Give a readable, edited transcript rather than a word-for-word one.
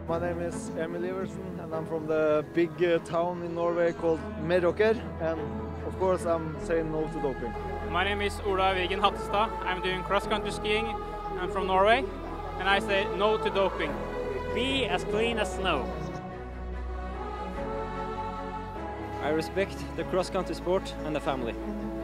My name is Emil Iversen and I'm from the big town in Norway called Meråker, and of course I'm saying no to doping. My name is Ola Vigen Hattestad. I'm doing cross-country skiing. I'm from Norway and I say no to doping. Be as clean as snow. I respect the cross-country sport and the family.